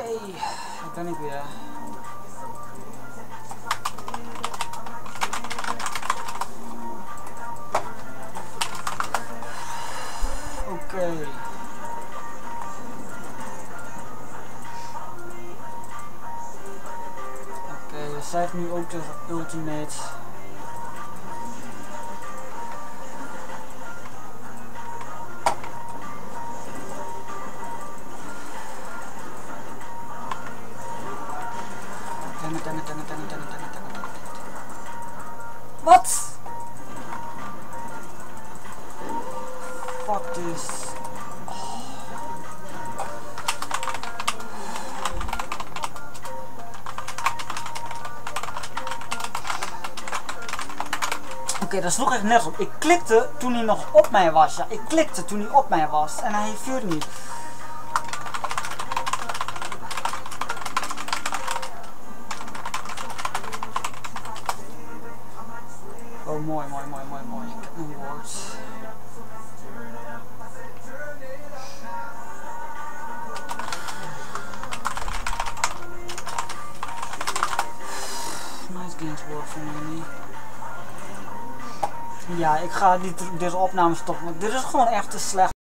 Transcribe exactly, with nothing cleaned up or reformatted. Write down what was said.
daar ben ik weer. Oké. Okay. Oké, okay, zij heeft nu ook de ultimate. Wat? Fuck this. Oh. Oké, okay, dat sloeg echt nergens op. Ik klikte toen hij nog op mij was. Ja, ik klikte toen hij op mij was en hij viel niet. Oh, mooi, mooi, mooi, mooi, mooi. Ik heb mijn woord. Nice games work voor me. Ja, ik ga dit, deze opname stoppen, want dit is gewoon echt te slecht.